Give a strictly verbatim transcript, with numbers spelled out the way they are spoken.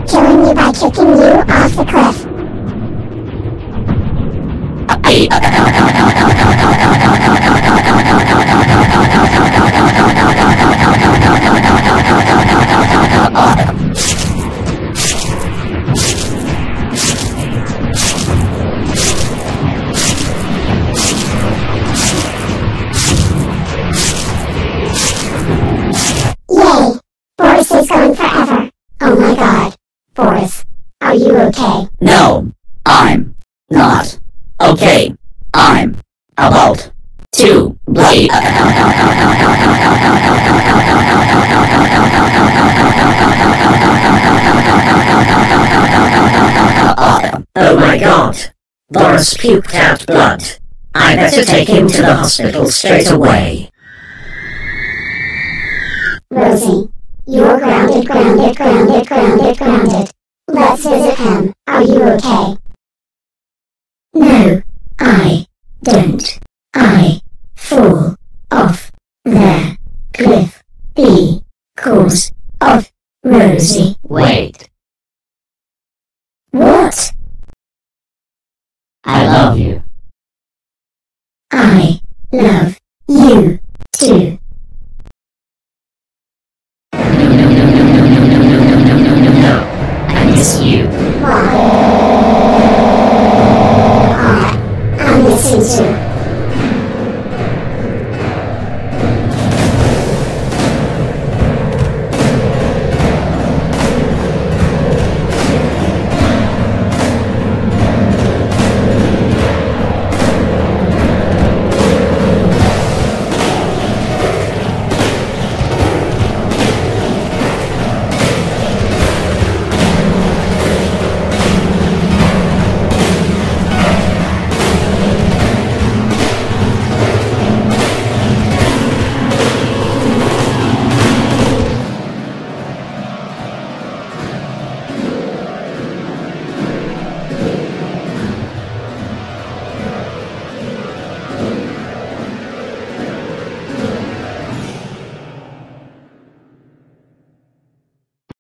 killing you by kicking you off the cliff. Yay! Boris is gone forever. Oh my god. Boris, are you okay? No, I'm not okay. I'm about to bloody. Oh my god. Boris puked out blood. I better take him to the hospital straight away. Rosie, you're grounded, grounded, grounded, grounded, grounded. Let's visit him. Are you okay? No, I don't. I fall off the cliff because of Rosie. Wait.